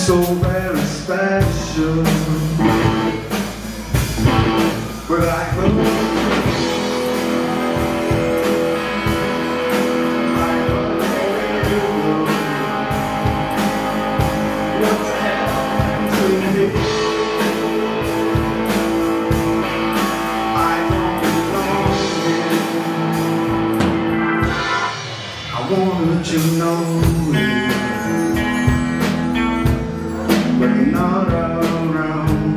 so very special, but I know what's happened to me. I don't belong here. I wanna let you know it, but you're not around.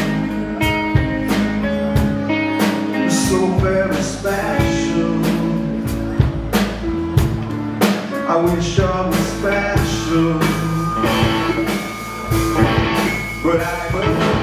You're so very special. I wish I was special, but I